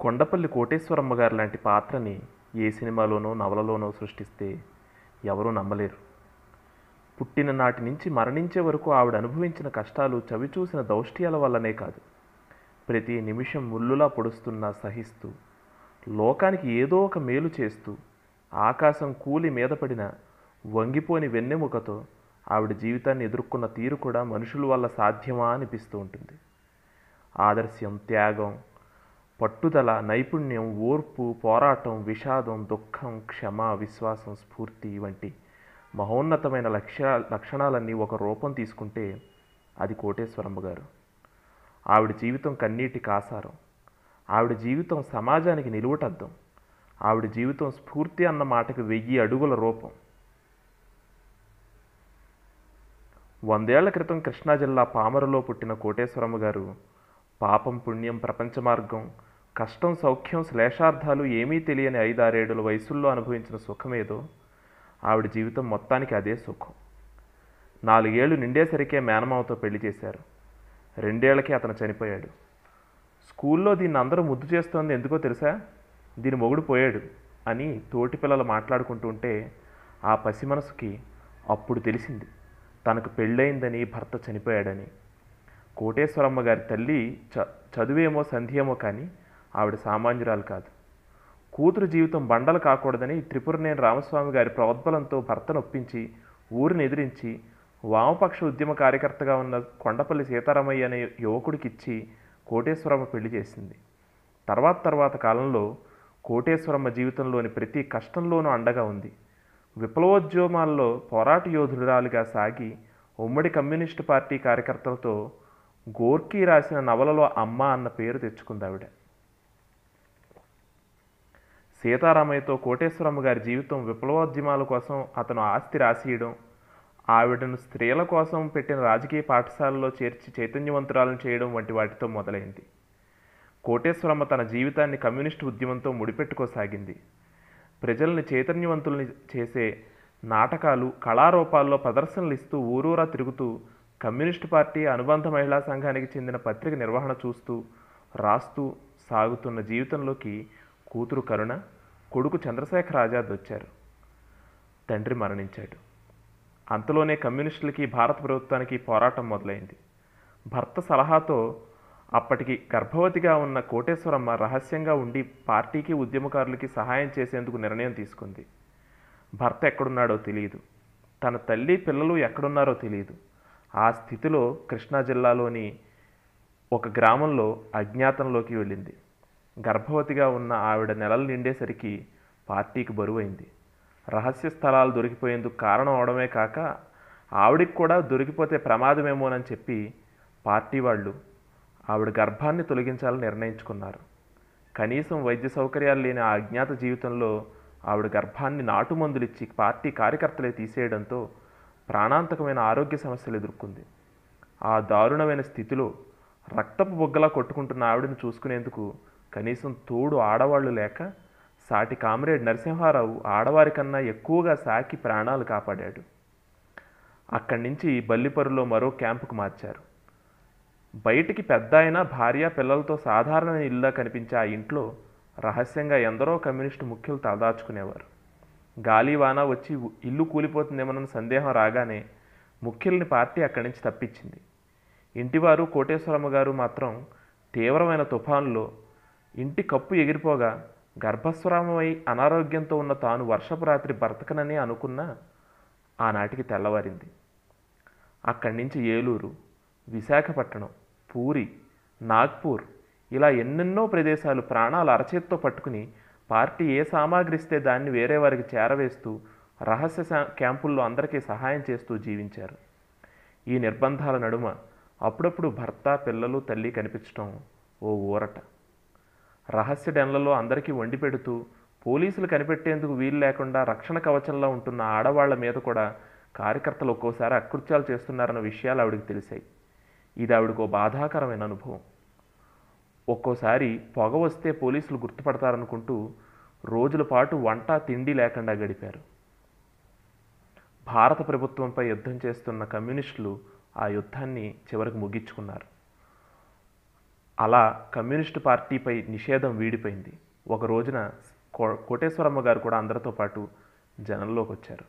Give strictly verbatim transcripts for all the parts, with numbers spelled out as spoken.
కొండపల్లి కోటేశ్వరమ్మ గారు లాంటి పాత్రని ఏ సినిమాలోనో నవలలోనో సృష్టిస్తే ఎవరూ నమ్మలేరు. పుట్టిన నాటి నుంచి మరణించే వరకు ఆవిడ అనుభవించిన కష్టాలు చవిచూసిన దౌష్ట్యాల వల్లనే కాదు, ప్రతి నిమిషం ముల్లులా పొడుస్తున్నా సహిస్తూ, లోకానికి ఏదో ఒక మేలు చేస్తూ, ఆకాశం కూలి మీద పడిన వంగిపోని వెన్నెముకతో ఆవిడ జీవితాన్ని ఎదుర్కొన్న తీరు కూడా మనుషుల వల్ల సాధ్యమా అనిపిస్తూ ఉంటుంది. ఆదర్శం, త్యాగం, పట్టుదల, నైపుణ్యం, ఓర్పు, పోరాటం, విషాదం, దుఃఖం, క్షమ, విశ్వాసం, స్ఫూర్తి వంటి మహోన్నతమైన లక్ష లక్షణాలన్నీ ఒక రూపం తీసుకుంటే అది కోటేశ్వరమ్మ గారు. ఆవిడ జీవితం కన్నీటి కాసారం, ఆవిడ జీవితం సమాజానికి నిలువుటద్దం, ఆవిడ జీవితం స్ఫూర్తి అన్న మాటకి వెయ్యి అడుగుల రూపం. వందేళ్ల క్రితం కృష్ణా జిల్లా పామరులో పుట్టిన కోటేశ్వరమ్మ గారు పాపం, పుణ్యం, ప్రపంచ మార్గం, కష్టం, సౌఖ్యం, శ్లేషార్థాలు ఏమీ తెలియని ఐదారేడుల వయసుల్లో అనుభవించిన సుఖమేదో ఆవిడ జీవితం మొత్తానికి అదే సుఖం. నాలుగేళ్లు నిండేసరికే మేనమావతో పెళ్లి చేశారు. రెండేళ్లకి అతను చనిపోయాడు. స్కూల్లో దీన్ని అందరూ ముద్దు చేస్తోంది ఎందుకో తెలుసా? దీని మొగుడు పోయాడు అని తోటి పిల్లలు మాట్లాడుకుంటూ ఉంటే ఆ పసి మనసుకి అప్పుడు తెలిసింది తనకు పెళ్ళయిందని, భర్త చనిపోయాడని. కోటేశ్వరమ్మ గారి తల్లి చ చదువేమో సంధ్యేమో కానీ ఆవిడ సామాన్యురాలు కాదు. కూతురు జీవితం బండలు కాకూడదని త్రిపురనేని రామస్వామి గారి ప్రోద్బలంతో భర్తను ఒప్పించి ఊరిని ఎదిరించి వామపక్ష ఉద్యమ కార్యకర్తగా ఉన్న కొండపల్లి సీతారామయ్య అనే యువకుడికిచ్చి కోటేశ్వరమ్మ పెళ్లి చేసింది. తర్వాత తర్వాత కాలంలో కోటేశ్వరమ్మ జీవితంలోని ప్రతి కష్టంలోనూ అండగా ఉంది. విప్లవోద్యమాల్లో పోరాట యోధురాలిగా సాగి ఉమ్మడి కమ్యూనిస్టు పార్టీ కార్యకర్తలతో గోర్కీ రాసిన నవలలో అమ్మ అన్న పేరు తెచ్చుకుంది ఆవిడ. సీతారామయ్యతో కోటేశ్వరమ్మ గారి జీవితం విప్లవోద్యమాల కోసం అతను ఆస్తి రాసియడం, ఆవిడను స్త్రీల కోసం పెట్టిన రాజకీయ పాఠశాలలో చేర్చి చైతన్యవంతురాలను చేయడం వంటి వాటితో మొదలైంది. కోటేశ్వరమ్మ తన జీవితాన్ని కమ్యూనిస్టు ఉద్యమంతో ముడిపెట్టుకోసాగింది. ప్రజల్ని చైతన్యవంతుల్ని చేసే నాటకాలు, కళారూపాల్లో ప్రదర్శనలు ఇస్తూ ఊరూరా తిరుగుతూ కమ్యూనిస్టు పార్టీ అనుబంధ మహిళా సంఘానికి చెందిన పత్రిక నిర్వహణ చూస్తూ రాస్తూ సాగుతున్న జీవితంలోకి కూతురు కరుణ, కొడుకు చంద్రశేఖర్ ఆజాద్ వచ్చారు. తండ్రి మరణించాడు. అంతలోనే కమ్యూనిస్టులకి, భారత ప్రభుత్వానికి పోరాటం మొదలైంది. భర్త సలహాతో అప్పటికి గర్భవతిగా ఉన్న కోటేశ్వరమ్మ రహస్యంగా ఉండి పార్టీకి, ఉద్యమకారులకి సహాయం చేసేందుకు నిర్ణయం తీసుకుంది. భర్త ఎక్కడున్నాడో తెలియదు, తన తల్లి, పిల్లలు ఎక్కడున్నారో తెలియదు. ఆ స్థితిలో కృష్ణా జిల్లాలోని ఒక గ్రామంలో అజ్ఞాతంలోకి వెళ్ళింది. గర్భవతిగా ఉన్న ఆవిడ నెలలు నిండేసరికి పార్టీకి బరువైంది. రహస్య స్థలాలు దొరికిపోయేందుకు కారణం అవడమే కాక ఆవిడికి కూడా దొరికిపోతే ప్రమాదమేమోనని చెప్పి పార్టీ వాళ్ళు ఆవిడ గర్భాన్ని తొలగించాలని నిర్ణయించుకున్నారు. కనీసం వైద్య సౌకర్యాలు లేని ఆ అజ్ఞాత జీవితంలో ఆవిడ గర్భాన్ని నాటుమందులిచ్చి పార్టీ కార్యకర్తలే తీసేయడంతో ప్రాణాంతకమైన ఆరోగ్య సమస్యలు ఎదుర్కొంది. ఆ దారుణమైన స్థితిలో రక్తపు బొగ్గలా కొట్టుకుంటున్న ఆవిడను చూసుకునేందుకు కనీసం తోడు ఆడవాళ్లు లేక సాటి కామ్రేడ్ నరసింహారావు ఆడవారికన్నా ఎక్కువగా సాకి ప్రాణాలు కాపాడాడు. అక్కడి నుంచి బల్లిపరులో మరో క్యాంపుకు మార్చారు. బయటికి పెద్ద అయినా భార్య, పిల్లలతో సాధారణ ఇల్లులా కనిపించే ఆ ఇంట్లో రహస్యంగా ఎందరో కమ్యూనిస్టు ముఖ్యులు తలదాచుకునేవారు. గాలి వాన వచ్చి ఇల్లు కూలిపోతుందేమోనన్న సందేహం రాగానే ముఖ్యుల్ని పార్టీ అక్కడి నుంచి తప్పించింది. ఇంటివారు, కోటేశ్వరమ్మ గారు మాత్రం తీవ్రమైన తుఫాన్లో ఇంటి కప్పు ఎగిరిపోగా గర్భస్రావమై అనారోగ్యంతో ఉన్న తాను వర్షపు రాత్రి బ్రతకనని అనుకున్న ఆనాటికి తెల్లవారింది. అక్కడి నుంచి ఏలూరు, విశాఖపట్నం, పూరి, నాగ్పూర్ ఇలా ఎన్నెన్నో ప్రదేశాలు ప్రాణాలు అరచేత్తో పట్టుకుని పార్టీ ఏ సామాగ్రి ఇస్తే దాన్ని వేరే వారికి చేరవేస్తూ రహస్య క్యాంపుల్లో అందరికీ సహాయం చేస్తూ జీవించారు. ఈ నిర్బంధాల నడుమ అప్పుడప్పుడు భర్త, పిల్లలు, తల్లి కనిపించడం ఓ ఊరట. రహస్య డెన్లలో అందరికీ వండి పెడుతూ పోలీసులు కనిపెట్టేందుకు వీలు లేకుండా రక్షణ కవచంలో ఉంటున్న ఆడవాళ్ల మీద కూడా కార్యకర్తలు ఒక్కోసారి అకృత్యాలు చేస్తున్నారన్న విషయాలు ఆవిడకి తెలిసాయి. ఇది ఆవిడకు బాధాకరమైన అనుభవం. ఒక్కోసారి పొగ వస్తే పోలీసులు గుర్తుపడతారనుకుంటూ రోజుల పాటు వంట, తిండి లేకుండా గడిపారు. భారత ప్రభుత్వంపై యుద్ధం చేస్తున్న కమ్యూనిస్టులు ఆ యుద్ధాన్ని చివరికి ముగించుకున్నారు. అలా కమ్యూనిస్టు పార్టీపై నిషేధం వీడిపోయింది. ఒక రోజున కో కోటేశ్వరమ్మ గారు కూడా అందరితో పాటు జనంలోకి వచ్చారు.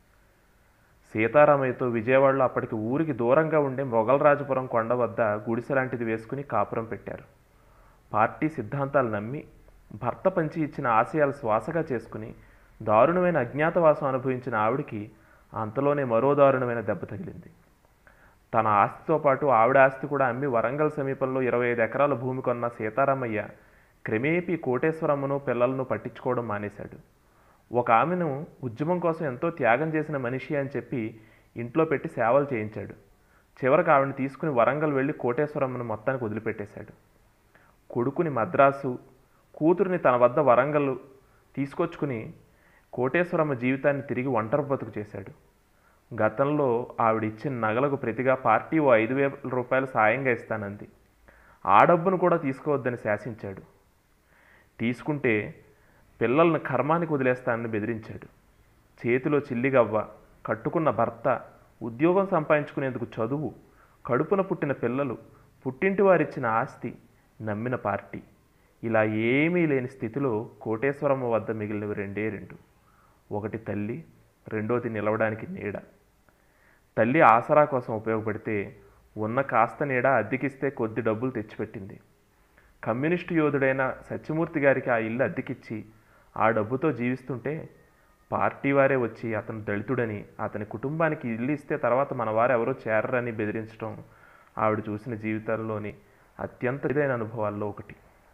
సీతారామయ్యతో విజయవాడలో అప్పటికి ఊరికి దూరంగా ఉండే మొగల్రాజపురం కొండ వద్ద గుడిసె లాంటిది వేసుకుని కాపురం పెట్టారు. పార్టీ సిద్ధాంతాలు నమ్మి భర్త పంచి ఇచ్చిన ఆశయాలు శ్వాసగా చేసుకుని దారుణమైన అజ్ఞాతవాసం అనుభవించిన ఆవిడికి అంతలోనే మరో దారుణమైన దెబ్బ తగిలింది. తన ఆస్తితో పాటు ఆవిడ ఆస్తి కూడా అమ్మి వరంగల్ సమీపంలో ఇరవై ఐదు ఎకరాల భూమి కొన్న సీతారామయ్య క్రమేపీ కోటేశ్వరమ్మను పిల్లలను పట్టించుకోవడం మానేశాడు. ఒక ఆమెను ఉద్యమం కోసం ఎంతో త్యాగం చేసిన మనిషి అని చెప్పి ఇంట్లో పెట్టి సేవలు చేయించాడు. చివరికి ఆవిడని తీసుకుని వరంగల్ వెళ్ళి కోటేశ్వరమ్మను మొత్తానికి వదిలిపెట్టేశాడు. కొడుకుని మద్రాసు, కూతురిని తన వద్ద వరంగల్ తీసుకొచ్చుకుని కోటేశ్వరమ్మ జీవితాన్ని తిరిగి ఒంటరి బతుకు చేశాడు. గతంలో ఆవిడ ఇచ్చిన నగలకు ప్రతిగా పార్టీ ఓ ఐదు వేల రూపాయలు సాయంగా ఇస్తానంది. ఆ డబ్బును కూడా తీసుకోవద్దని శాసించాడు. తీసుకుంటే పిల్లలను కర్మానికి వదిలేస్తానని బెదిరించాడు. చేతిలో చిల్లిగవ్వ, కట్టుకున్న భర్త, ఉద్యోగం సంపాదించుకునేందుకు చదువు, కడుపున పుట్టిన పిల్లలు, పుట్టింటి వారిచ్చిన ఆస్తి, నమ్మిన పార్టీ, ఇలా ఏమీ లేని స్థితిలో కోటేశ్వరమ్మ వద్ద మిగిలినవి రెండే రెండు. ఒకటి తల్లి, రెండోది నిలవడానికి నీడ. తల్లి ఆసరా కోసం ఉపయోగపడితే ఉన్న కాస్త నీడ అద్దెకిస్తే కొద్ది డబ్బులు తెచ్చిపెట్టింది. కమ్యూనిస్టు యోధుడైన సత్యమూర్తి గారికి ఆ ఇల్లు అద్దెకిచ్చి ఆ డబ్బుతో జీవిస్తుంటే పార్టీ వారే వచ్చి అతను దళితుడని, అతని కుటుంబానికి ఇల్లు ఇస్తే తర్వాత మన వారు ఎవరో చేరరని బెదిరించడం ఆవిడ చూసిన జీవితాల్లోని అత్యంత ఇదైన అనుభవాల్లో ఒకటి.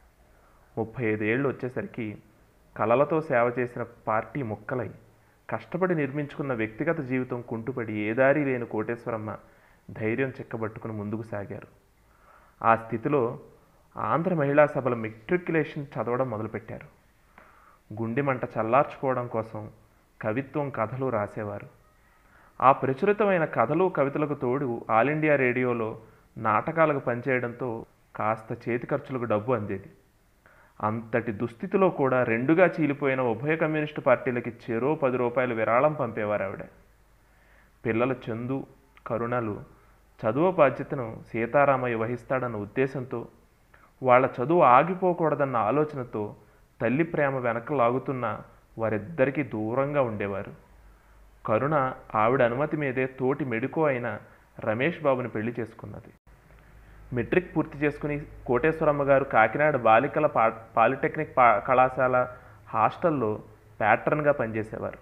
ముప్పై ఐదు ఏళ్ళు వచ్చేసరికి కలలతో సేవ చేసిన పార్టీ ముక్కలై కష్టపడి నిర్మించుకున్న వ్యక్తిగత జీవితం కుంటుపడి ఏ దారి లేని కోటేశ్వరమ్మ ధైర్యం చిక్కబట్టుకుని ముందుకు సాగారు. ఆ స్థితిలో ఆంధ్ర మహిళా సభల మెట్రిక్యులేషన్ చదవడం మొదలుపెట్టారు. గుండె మంట చల్లార్చుకోవడం కోసం కవిత్వం, కథలు రాసేవారు. ఆ ప్రచురితమైన కథలు, కవితలకు తోడు ఆల్ ఇండియా రేడియోలో నాటకాలకు పనిచేయడంతో కాస్త చేతి ఖర్చులకు డబ్బు అందేది. అంతటి దుస్థితిలో కూడా రెండుగా చీలిపోయిన ఉభయ కమ్యూనిస్టు పార్టీలకి చెరో పది రూపాయలు విరాళం పంపేవారు ఆవిడ. పిల్లల చందు, కరుణలు చదువు బాధ్యతను సీతారామయ్య వహిస్తాడన్న ఉద్దేశంతో, వాళ్ళ చదువు ఆగిపోకూడదన్న ఆలోచనతో తల్లి ప్రేమ వెనక లాగుతున్న వారిద్దరికీ దూరంగా ఉండేవారు. కరుణ ఆవిడ అనుమతి మీదే తోటి మెడుకో అయిన రమేష్ బాబుని పెళ్లి చేసుకున్నది. మెట్రిక్ పూర్తి చేసుకుని కోటేశ్వరమ్మ గారు కాకినాడ బాలికల పా పాలిటెక్నిక్ పా కళాశాల హాస్టల్లో ప్యాట్రన్గా పనిచేసేవారు.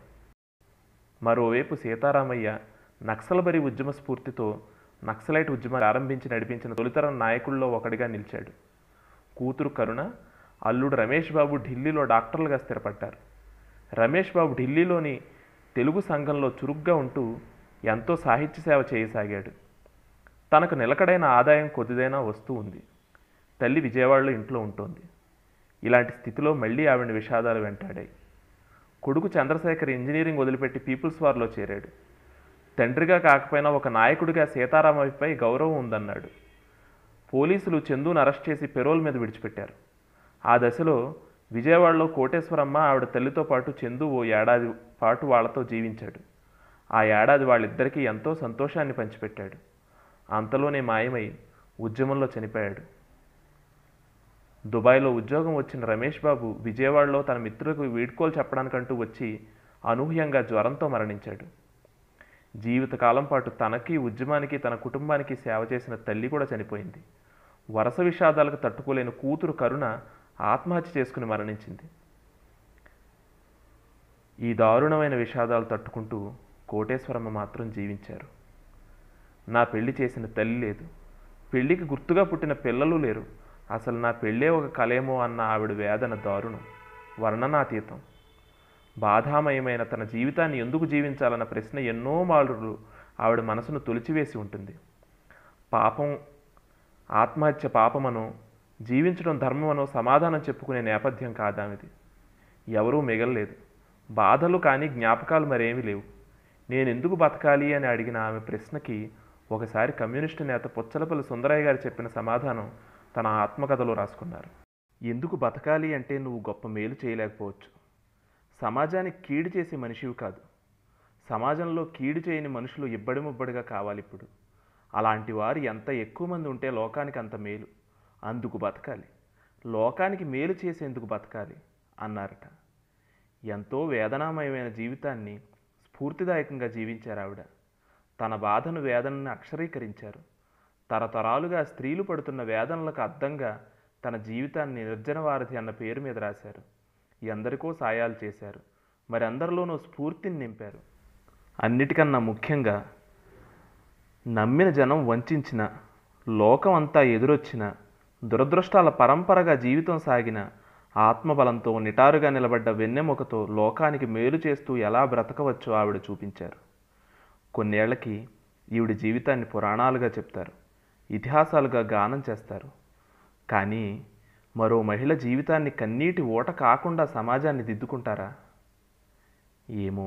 మరోవైపు సీతారామయ్య నక్సల్బరీ ఉద్యమ స్ఫూర్తితో నక్సలైట్ ఉద్యమాన్ని ఆరంభించి నడిపించిన తొలితరం నాయకుల్లో ఒకటిగా నిలిచాడు. కూతురు కరుణ, అల్లుడు రమేష్ బాబు ఢిల్లీలో డాక్టర్లుగా స్థిరపడ్డారు. రమేష్ బాబు ఢిల్లీలోని తెలుగు సంఘంలో చురుగ్గా ఉంటూ ఎంతో సాహిత్య సేవ చేయసాగాడు. తనకు నిలకడైన ఆదాయం కొద్దిదైనా వస్తూ ఉంది. తల్లి విజయవాడలో ఇంట్లో ఉంటుంది. ఇలాంటి స్థితిలో మళ్ళీ ఆవిడ విషాదాలు వెంటాడాయి. కొడుకు చంద్రశేఖర్ ఇంజనీరింగ్ వదిలిపెట్టి పీపుల్స్ వార్లో చేరాడు. తండ్రిగా కాకపోయినా ఒక నాయకుడిగా సీతారామయ్యపై గౌరవం ఉందన్నాడు. పోలీసులు చందును అరెస్ట్ చేసి పెరోల్ మీద విడిచిపెట్టారు. ఆ దశలో విజయవాడలో కోటేశ్వరమ్మ ఆవిడ తల్లితో పాటు చందు ఓ ఏడాది పాటు వాళ్లతో జీవించాడు. ఆ ఏడాది వాళ్ళిద్దరికీ ఎంతో సంతోషాన్ని పంచిపెట్టాడు. అంతలోనే మాయమై ఉద్యమంలో చనిపోయాడు. దుబాయ్లో ఉద్యోగం వచ్చిన రమేష్ బాబు విజయవాడలో తన మిత్రులకు వీడ్కోలు చెప్పడానికంటూ వచ్చి అనూహ్యంగా జ్వరంతో మరణించాడు. జీవితకాలం పాటు తనకి, ఉద్యమానికి, తన కుటుంబానికి సేవ చేసిన తల్లి కూడా చనిపోయింది. వరుస విషాదాలకు తట్టుకోలేని కూతురు కరుణ ఆత్మహత్య చేసుకుని మరణించింది. ఈ దారుణమైన విషాదాలు తట్టుకుంటూ కోటేశ్వరమ్మ మాత్రం జీవించారు. నా పెళ్లి చేసిన తల్లి లేదు, పెళ్లికి గుర్తుగా పుట్టిన పిల్లలు లేరు, అసలు నా పెళ్ళే ఒక కలేమో అన్న ఆవిడ వేదన దారుణం, వర్ణనాతీతం. బాధామయమైన తన జీవితాన్ని ఎందుకు జీవించాలన్న ప్రశ్న ఎన్నో మార్లు ఆవిడ మనసును తొలిచివేసి ఉంటుంది. పాపం, ఆత్మహత్య పాపమనో, జీవించడం ధర్మమనో సమాధానం చెప్పుకునే నేపథ్యం కాదామిది. ఎవరూ మిగలలేదు. బాధలు కానీ జ్ఞాపకాలు మరేమీ లేవు. నేనెందుకు బతకాలి అని అడిగిన ఆమె ప్రశ్నకి ఒకసారి కమ్యూనిస్టు నేత పుచ్చలపల్లి సుందరయ్య గారు చెప్పిన సమాధానం తన ఆత్మకథలో రాసుకున్నారు. ఎందుకు బతకాలి అంటే నువ్వు గొప్ప మేలు చేయలేకపోవచ్చు, సమాజానికి కీడు చేసే మనిషివి కాదు. సమాజంలో కీడు చేయని మనుషులు ఇబ్బడి ముబ్బడిగా కావాలి ఇప్పుడు. అలాంటి వారు ఎంత ఎక్కువ మంది ఉంటే లోకానికి అంత మేలు. అందుకు బతకాలి, లోకానికి మేలు చేసేందుకు బతకాలి అన్నారట. ఎంతో వేదనామయమైన జీవితాన్ని స్ఫూర్తిదాయకంగా జీవించారు ఆవిడ. తన బాధను వేదనని అక్షరీకరించారు. తరతరాలుగా స్త్రీలు పడుతున్న వేదనలకు అర్థంగా తన జీవితాన్ని నిర్జనవారధి అన్న పేరు మీద రాశారు. ఎందరికో సాయాలు చేశారు, మరి అందరిలోనూ స్ఫూర్తిని నింపారు. అన్నిటికన్నా ముఖ్యంగా నమ్మిన జనం వంచిన, లోకం అంతా ఎదురొచ్చిన, దురదృష్టాల పరంపరగా జీవితం సాగిన, ఆత్మబలంతో నిటారుగా నిలబడ్డ వెన్నెముకతో లోకానికి మేలు చేస్తూ ఎలా బ్రతకవచ్చో ఆవిడ చూపించారు. కొన్నేళ్లకి ఈవిడ జీవితాన్ని పురాణాలుగా చెప్తారు, ఇతిహాసాలుగా గానం చేస్తారు. కానీ మరో మహిళ జీవితాన్ని కన్నీటి ఓట కాకుండా సమాజాన్ని దిద్దుకుంటారా? ఏమో.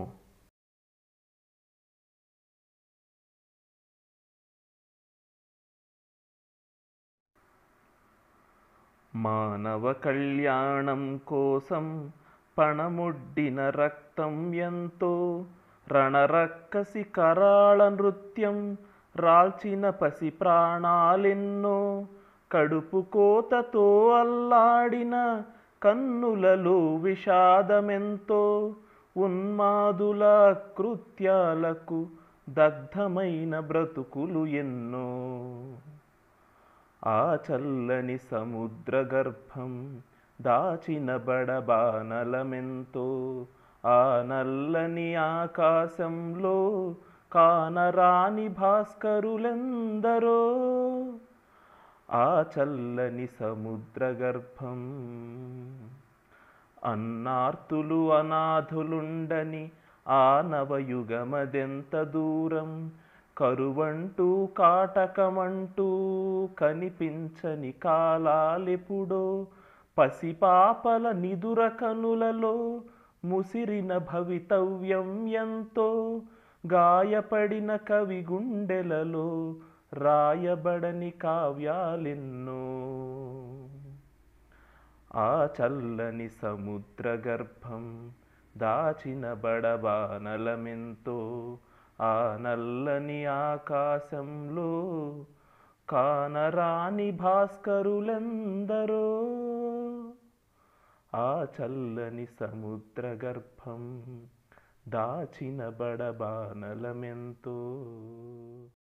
మానవ కళ్యాణం కోసం పణముడ్డిన రక్తం ఎంతో, రణరక్కసి కరాళ నృత్యం రాల్చిన పసి ప్రాణాలెన్నో, కడుపు కోతతో అల్లాడిన కన్నులలో విషాదమెంతో, ఉన్మాదుల కృత్యాలకు దగ్ధమైన బ్రతుకులు ఎన్నో. ఆ చల్లని సముద్ర గర్భం దాచిన బడబానలమెంతో, ఆ నల్లని ఆకాశంలో కానరాని భాస్కరులెందరో. ఆ చల్లని సముద్ర గర్భం అన్నార్తులు అనాథులుండని ఆ నవయుగమదెంత దూరం, కరువంటూ కాటకమంటూ కనిపించని కాలాలెప్పుడో, పసిపాపల నిదుర కనులలో ముసిరిన భవితవ్యం ఎంతో, గాయపడిన కవి గుండెలలో రాయబడని కావ్యాలెన్నో. ఆ చల్లని సముద్ర గర్భం దాచిన బడబానలమెంతో, ఆ నల్లని ఆకాశంలో కానరాని భాస్కరులెందరో. ఆ చల్లని సముద్ర గర్భం దాచిన బడబానలమెంతో.